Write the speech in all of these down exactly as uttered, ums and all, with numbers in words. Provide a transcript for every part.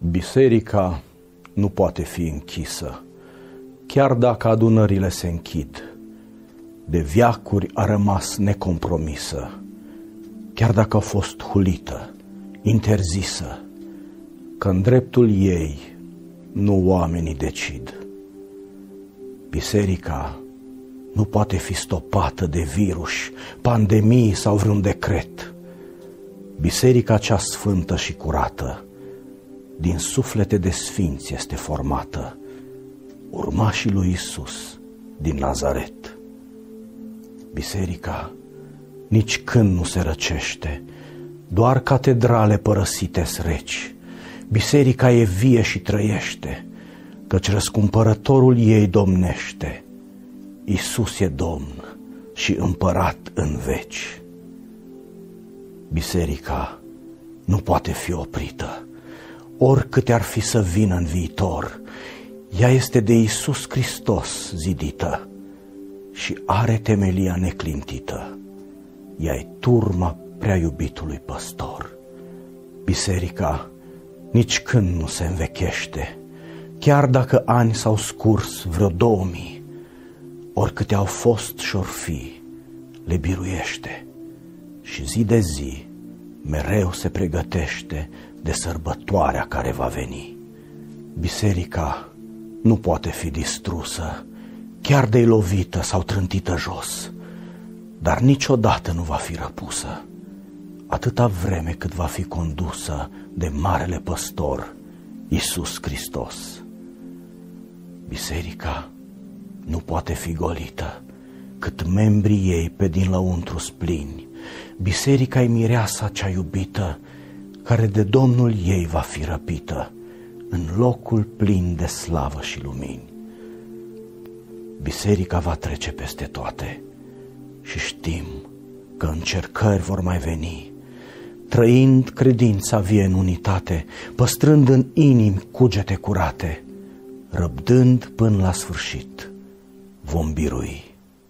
Biserica nu poate fi închisă, chiar dacă adunările se închid. De veacuri a rămas necompromisă, chiar dacă a fost hulită, interzisă, că în dreptul ei nu oamenii decid. Biserica nu poate fi stopată de virus, pandemii sau vreun decret. Biserica cea sfântă și curată, din suflete de sfinți este formată, urmașii lui Iisus din Nazaret. Biserica nici când nu se răcește, doar catedrale părăsite-s reci. Biserica e vie și trăiește, căci răscumpărătorul ei domnește. Iisus e Domn și împărat în veci. Biserica nu poate fi oprită, oricâte ar fi să vină în viitor. Ea este de Iisus Hristos zidită și are temelia neclintită. Ea-i turma prea iubitului păstor. Biserica nici când nu se învechește, chiar dacă ani s-au scurs vreo două mii. Oricâte au fost și-or fi, le biruiește și zi de zi mereu se pregătește de sărbătoarea care va veni. Biserica nu poate fi distrusă, chiar de-i lovită sau trântită jos, dar niciodată nu va fi răpusă, atâta vreme cât va fi condusă de Marele Păstor, Iisus Hristos. Biserica nu poate fi golită, cât membrii ei pe din lăuntru splini. Biserica-i mireasa cea iubită, care de Domnul ei va fi răpită, în locul plin de slavă și lumini. Biserica va trece peste toate și știm că încercări vor mai veni. Trăind credința vie în unitate, păstrând în inimi cugete curate, răbdând până la sfârșit, vom birui.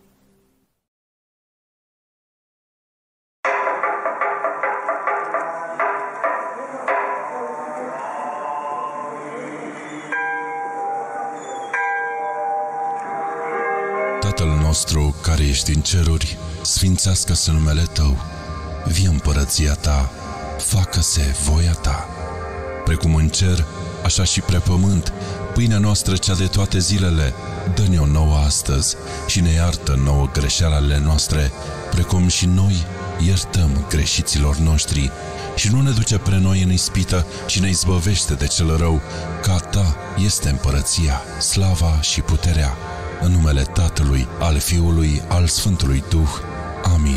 Tatăl nostru care ești în ceruri, sfințească-se numele Tău, vie împărăția Ta, facă-se voia Ta, precum în cer, așa și pe pământ. Pâinea noastră cea de toate zilele, dă-ne-o nouă astăzi și ne iartă nouă greșelile noastre, precum și noi iertăm greșiților noștri. Și nu ne duce pre noi în ispită, ci ne izbăvește de cel rău, că a Ta este împărăția, slava și puterea, în numele Tatălui, al Fiului, al Sfântului Duh. Amin.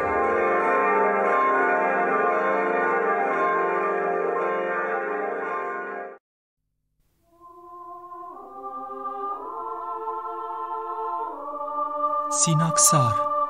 Sinaxar.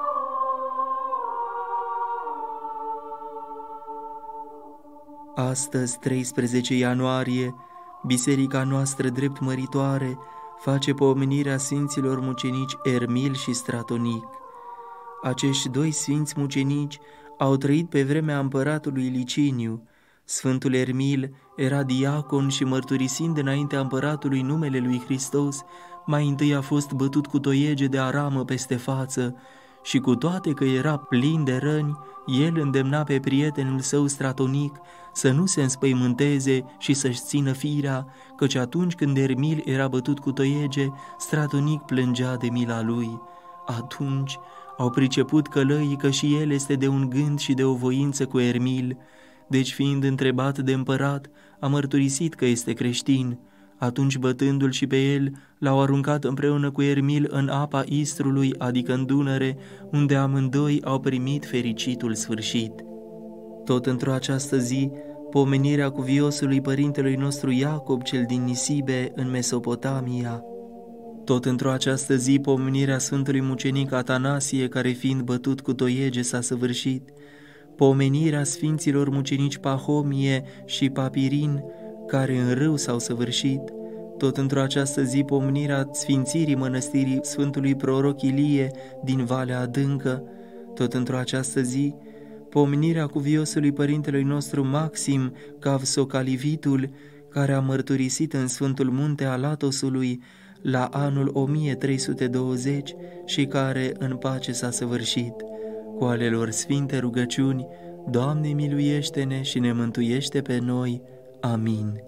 Astăzi, treisprezece ianuarie, biserica noastră drept măritoare face pomenirea sfinților mucenici Ermil și Stratonic. Acești doi sfinți mucenici au trăit pe vremea împăratului Liciniu. Sfântul Ermil era diacon și, mărturisind înaintea împăratului numele lui Hristos, mai întâi a fost bătut cu toiege de aramă peste față și, cu toate că era plin de răni, el îndemna pe prietenul său Stratonic să nu se înspăimânteze și să-și țină firea, căci atunci când Ermil era bătut cu toiege, Stratonic plângea de mila lui. Atunci au priceput călăii că și el este de un gând și de o voință cu Ermil, deci, fiind întrebat de împărat, a mărturisit că este creștin. Atunci, bătându-l și pe el, l-au aruncat împreună cu Ermil în apa Istrului, adică în Dunăre, unde amândoi au primit fericitul sfârșit. Tot într-o această zi, pomenirea cuviosului părintelui nostru Iacob cel din Nisibe în Mesopotamia. Tot într-o această zi, pomenirea Sfântului Mucenic Atanasie, care fiind bătut cu toiege s-a săvârșit. Pomenirea Sfinților Mucenici Pahomie și Papirin, care în râu s-au săvârșit. Tot într-o această zi, pomenirea sfințirii mănăstirii Sfântului Proroc Ilie din Valea Adâncă. Tot într-o această zi, pomenirea cuviosului părintelui nostru Maxim Cavsocalivitul, care a mărturisit în Sfântul Munte al Atosului la anul o mie trei sute douăzeci și care în pace s-a săvârșit. Cu ale lor sfinte rugăciuni, Doamne miluiește-ne și ne mântuiește pe noi. Amin.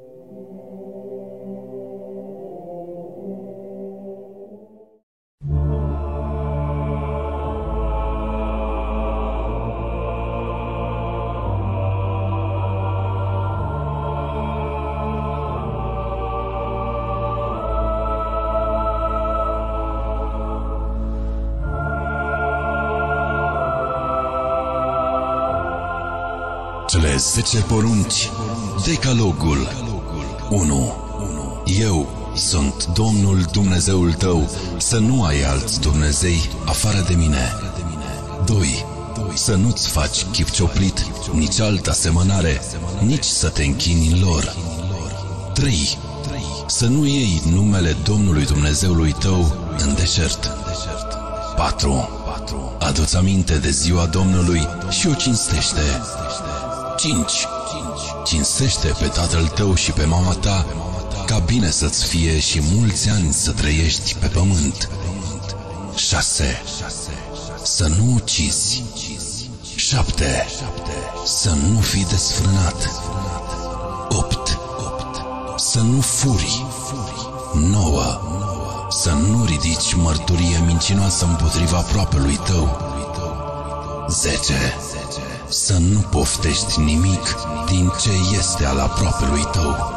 Cele zece porunci, Decalogul. unu. Eu sunt Domnul Dumnezeul tău, să nu ai alți Dumnezei afară de mine. doi. Să nu-ți faci chip cioplit, nici altă asemănare, nici să te închini în lor. trei. Să nu iei numele Domnului Dumnezeului tău în deșert. patru. Adu-ți aminte de ziua Domnului și o cinstește. cinci. Cinstește pe tatăl tău și pe mama ta, ca bine să-ți fie și mulți ani să trăiești pe pământ. șase. Să nu ucizi. șapte. Să nu fii desfrânat. opt. Să nu furi. nouă. Să nu ridici mărturie mincinoasă împotriva aproapelui tău. zece. Să nu poftești nimic din ce este al aproapelui tău.